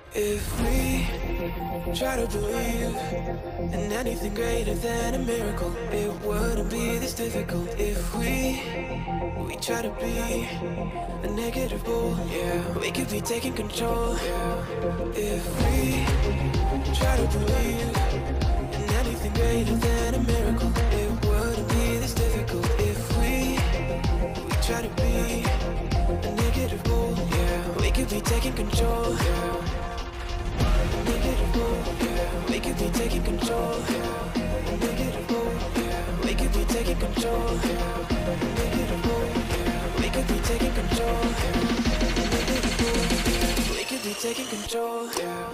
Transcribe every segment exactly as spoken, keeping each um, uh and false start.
If we try to believe in anything greater than a miracle, it wouldn't be this difficult. If we we try to be a negative bull, yeah, we could be taking control. If we try to believe in anything greater than a miracle, it wouldn't be this difficult. If we we try to be a negative bull, yeah, we could be taking control. We could be taking control. We could be taking control. We could be taking control. We could be taking control.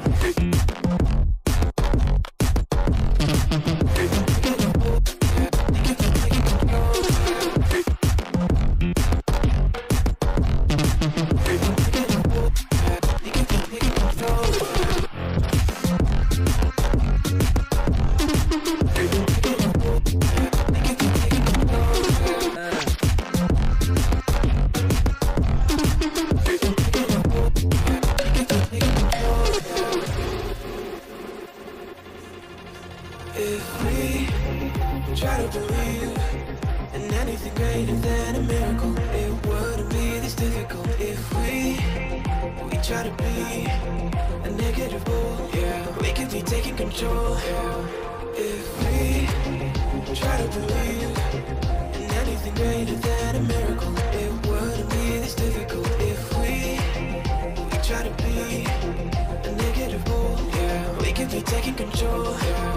If we try to believe in anything greater than a miracle, it wouldn't be this difficult. If we we try to be a negative bull, yeah, we could be taking control. If we try to believe in anything greater than a miracle, it wouldn't be this difficult. If we we try to be a negative bull, yeah, we could be taking control.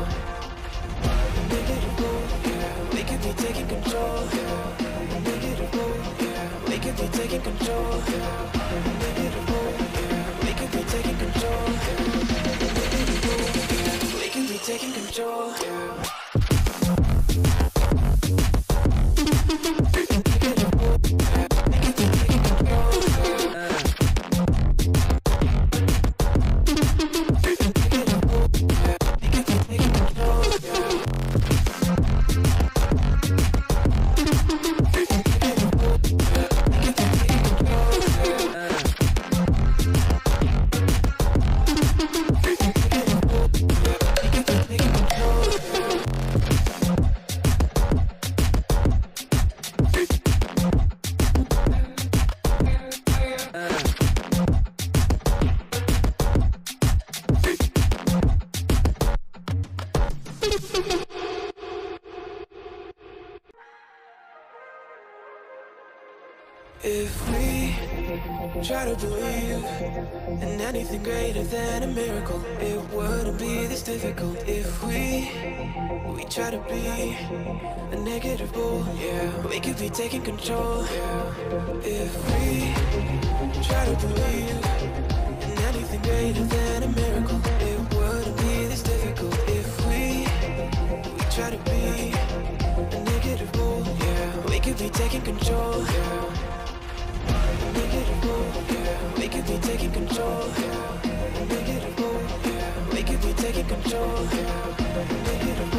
We could be taking control. We could be taking control. We could be taking control. We could be taking control. If we try to believe in anything greater than a miracle, it wouldn't be this difficult. If we we try to be a negative bull, yeah, we could be taking control. If we try to believe in anything greater than a miracle, it wouldn't be this difficult. If we we try to be a negative bull, yeah, we could be taking control. We could be taking control. We could be taking control.